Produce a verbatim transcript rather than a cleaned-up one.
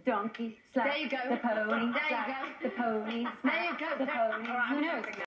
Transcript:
donkey, slap There you go. the pony, There you slap go. the pony, There slap you go. the pony. All right, Who I'm knows? jumping now.